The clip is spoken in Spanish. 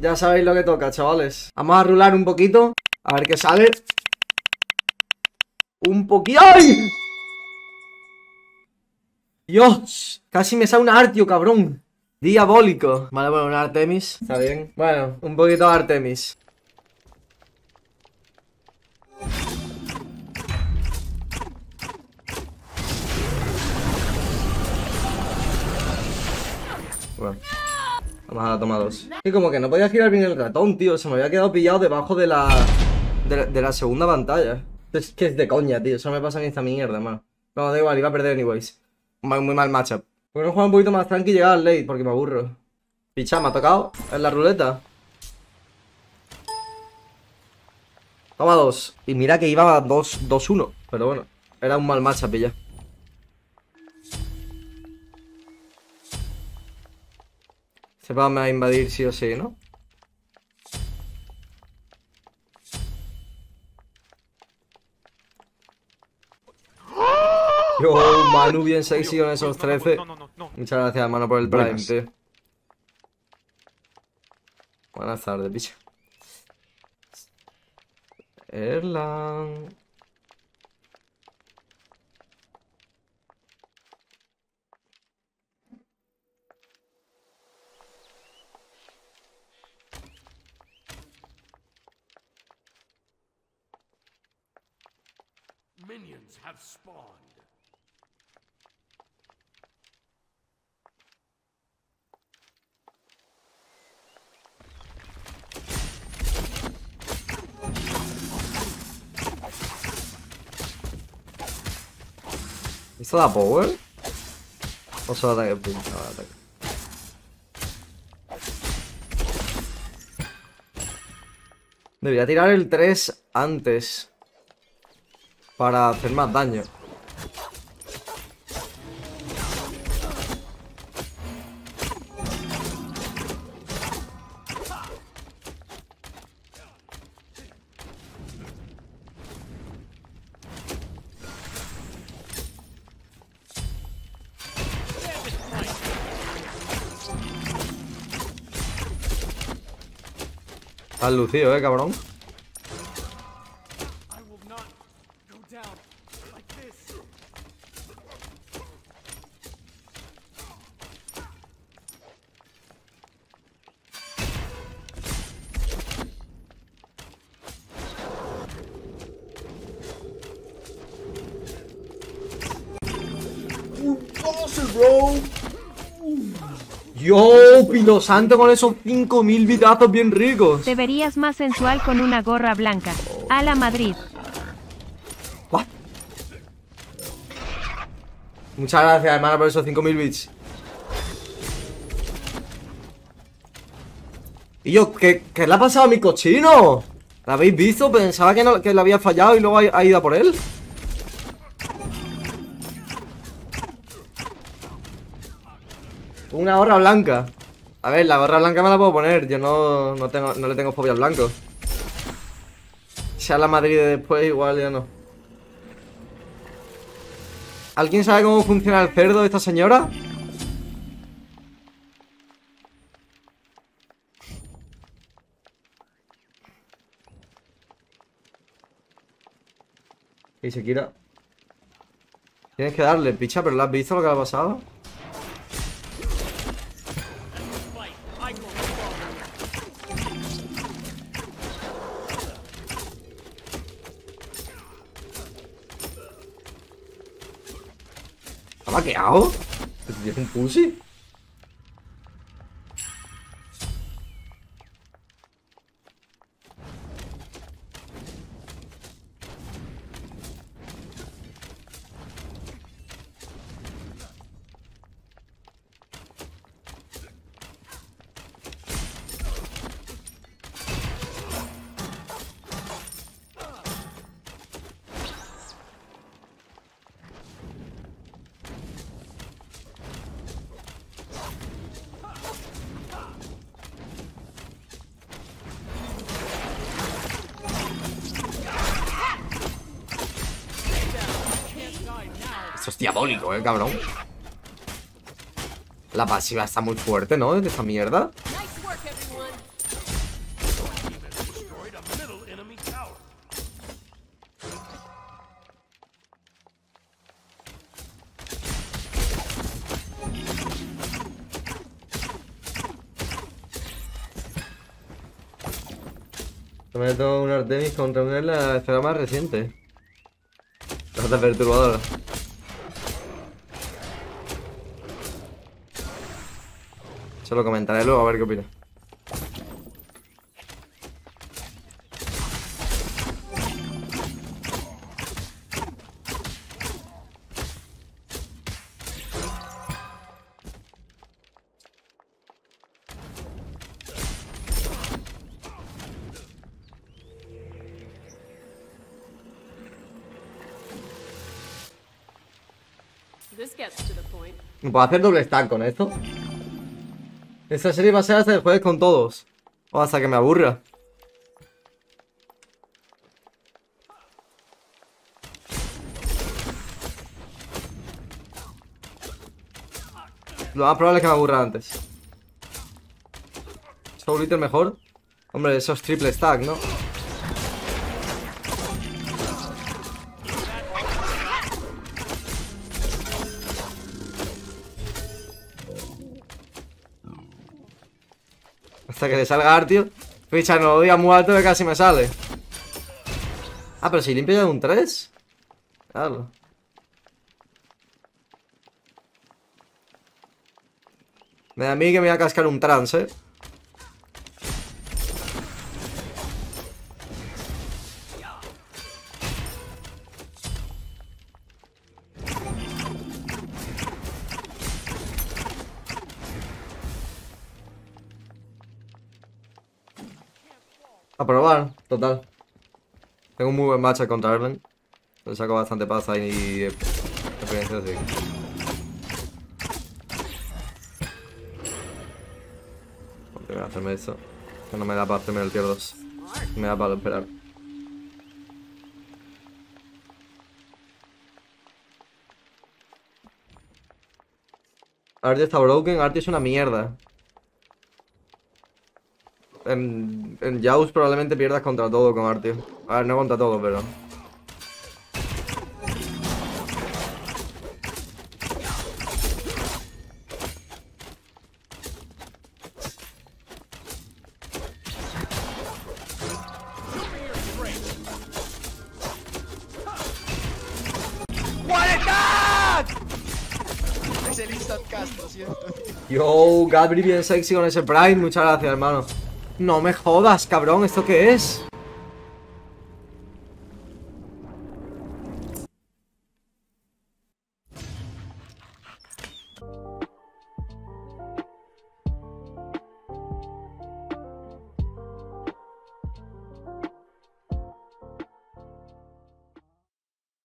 Ya sabéis lo que toca, chavales. Vamos a rular un poquito. A ver qué sale. Un poquito. ¡Ay! Dios, casi me sale un Artio, cabrón. Diabólico. Vale, bueno, un Artemis. Está bien. Bueno, un poquito de Artemis. Bueno, vamos a la toma 2. Y como que no podía girar bien el ratón, tío. Se me había quedado pillado debajo de la segunda pantalla. Es que es de coña, tío. Eso no me pasa ni esta mierda, mano. No, da igual, iba a perder anyways. Muy mal matchup. Porque no jugar un poquito más tranqui y llegar al late, porque me aburro. Picha, me ha tocado en la ruleta. Toma 2. Y mira que iba 2-1. Pero bueno, era un mal matchup ya. Se va a invadir sí o sí, ¿no? Yo, Manu, bien sexy con esos 13. Muchas gracias, hermano, por el Prime, tío. Buenas tardes, picha. Erlang. Minions have spawned. ¿Esto da power? ¿O solo ataque punta? No, ataque. Debería tirar el 3 antes para hacer más daño. Estás lucido, cabrón. Yo, Pino Santo, con esos 5000 vitazos bien ricos. Te verías más sensual con una gorra blanca. A la Madrid. What? Muchas gracias, hermana, por esos 5000 bits. Y yo, ¿qué le ha pasado a mi cochino? ¿Lo habéis visto? Pensaba que le había fallado y luego ha ido a por él. Una gorra blanca. A ver, la gorra blanca me la puedo poner. Yo no le tengo fobia al blanco. Sea la Madrid de después, igual ya no. ¿Alguien sabe cómo funciona el cerdo de esta señora? Y se quiera. Tienes que darle, picha, pero ¿lo has visto lo que ha pasado? ¿Ha vaqueado? ¿Es un pussy? Esto es diabólico, cabrón. La pasiva está muy fuerte, ¿no? De esta mierda. Me meto un Artemis contra un en la esfera más reciente. La perturbadora. Se lo comentaré luego a ver qué opina. This gets to the point. ¿Puedo hacer doble stack con esto? Esta serie va a ser hasta el jueves con todos. O hasta que me aburra. Lo más probable es que me aburra antes. Soul Eater mejor. Hombre, eso es triple stack, ¿no? Hasta que le salga Artio. Ficha, no lo diga muy alto que casi me sale. Ah, pero si limpio ya de un 3. Claro. Me da a mí que me voy a cascar un trance, A probar, total. Tengo un muy buen match contra Erlen. Le saco bastante pasta y experiencia así. Voy a hacerme esto. Que no me da para hacerme el tier 2. Me da para esperar. Artie está broken, Artie es una mierda. En Jaws probablemente pierdas contra todo con Artie. A ver, no contra todo, pero... Es el instant cast, lo siento. Yo, Gabri bien sexy con ese Prime, muchas gracias, hermano. No me jodas, cabrón, ¿esto qué es?